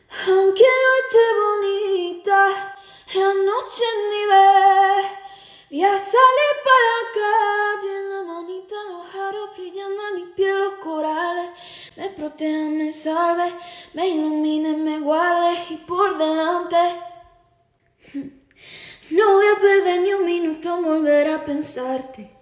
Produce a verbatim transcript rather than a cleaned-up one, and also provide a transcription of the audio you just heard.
Aunque no esté bonita, la noche ni ve. Ya salí para la calle, en la manita los aros brillando en mi piel los corales. Me protejan, me salve, me iluminen, me guarde y por delante. No voy a perder ni un minuto en volver a pensarte.